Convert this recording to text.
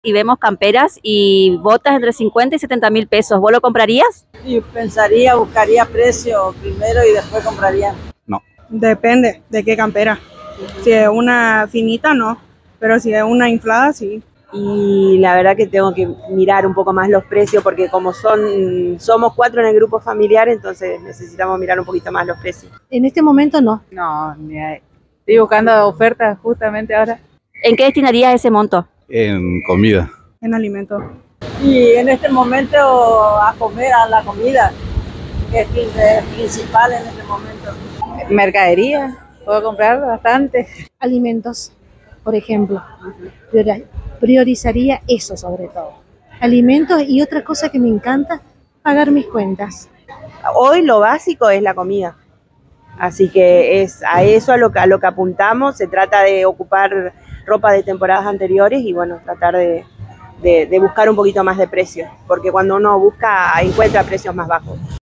y vemos camperas y botas entre 50 y 70 mil pesos. ¿Vos lo comprarías? Y pensaría, buscaría precio primero y después compraría. No. Depende de qué campera. Si es una finita, no. Pero si es una inflada, sí. Y la verdad que tengo que mirar un poco más los precios porque como somos 4 en el grupo familiar, entonces necesitamos mirar un poquito más los precios. En este momento no. No, estoy buscando ofertas justamente ahora. ¿En qué destinarías ese monto? En comida. En alimentos. Y en este momento a comer, a la comida, que es principal en este momento. Mercadería, puedo comprar bastante. Alimentos, por ejemplo. Priorizaría eso sobre todo. Alimentos y otra cosa que me encanta, pagar mis cuentas. Hoy lo básico es la comida. Así que es a eso a lo que apuntamos. Se trata de ocupar ropa de temporadas anteriores y bueno, tratar de buscar un poquito más de precios, porque cuando uno busca encuentra precios más bajos.